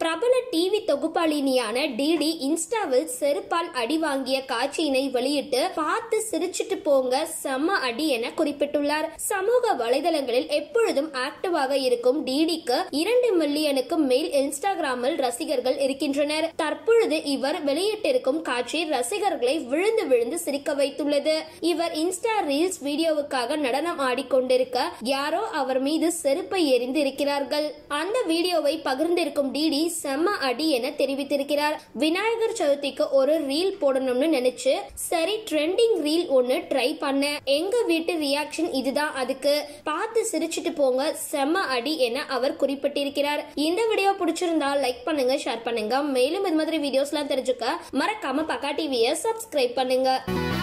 பிரபல TV தொகுப்பாளினியான DD இன்ஸ்டாவில் செருப்பால் அடி வாங்கிய காட்சியினை வெளியிட்டு பார்த்து சிரிச்சிட்டு போங்க செம்ம அடி என குறிப்பிட்டுள்ளார். சமூக வலைதளங்களில் எப்பொழுதும் ஆக்டிவாக இருக்கும் டிடிக்கு 2 மில்லியனுக்கு மேல் இன்ஸ்டாகிராமில் ரசிகர்கள் இருக்கின்றனர். தற்பொழுது இவர் வெளியிட்டிருக்கும் காட்சி ரசிகர்களை விழுந்து விழுந்து சிரிக்க வைத்துள்ளது. இவர் இன்ஸ்டா ரீல்ஸ் வீடியோவுக்காக நடனம் ஆடிக்கொண்டிருக்க யாரோ அவர் மீது செருப்பை எறிந்து இருக்கிறார்கள். அந்த வீடியோவை பகிர்ந்திருக்கும் டிடி செம்ம அடி என தெரிவித்திருக்கிறார். விநாயகர் சதுர்த்திக்கு ஒரு ரீல் போடணும்னு நினைச்சு சரி ட்ரெண்டிங் ரீல் ஒன்னு ட்ரை பண்ண. எங்க வீட்டு ரியாக்ஷன் இதுதான், அதுக்கு பார்த்து சிரிச்சிட்டு போங்க செம்ம அடி என அவர் குறிப்பிட்டிருக்கிறார். இந்த வீடியோ பிடிச்சிருந்தா லைக் பண்ணுங்க, ஷேர் பண்ணுங்க. மேலும் இது மாதிரி வீடியோஸ்லாம் தெரிஞ்சுக்க மறக்காம பக்கா டிவியை சப்ஸ்கிரைப் பண்ணுங்க.